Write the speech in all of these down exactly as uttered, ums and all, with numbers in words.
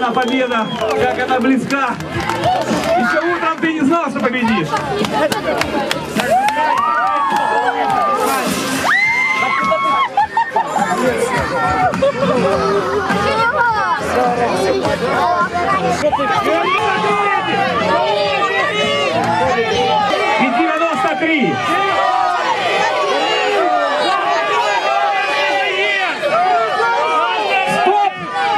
она победа, как она близка. Еще утром ты не знал, что победишь. И девяносто три. Стоп!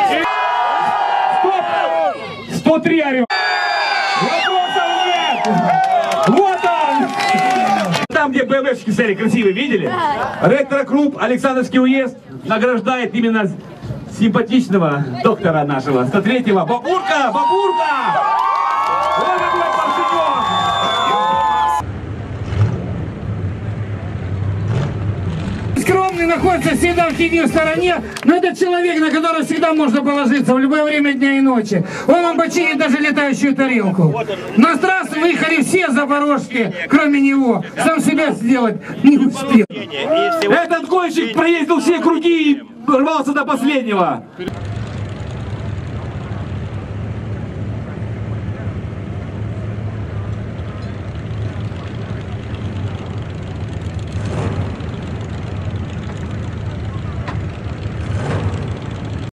Стоп! сто три орел. Вопросов нет! Вот он! Там, где бэ эм вэ-шки стояли красивые, видели? Ретро-клуб Александровский уезд награждает именно симпатичного доктора нашего, сто третьего. Бабурка! Бабурка! Вот такой паршенек! Скромный находится всегда в тени в стороне, но это человек, на которого всегда можно положиться в любое время дня и ночи. Он вам починит даже летающую тарелку. На трасс выехали все запорожские, кроме него. Сам себя сделать не успел. Этот гонщик проездил все круги и рвался до последнего.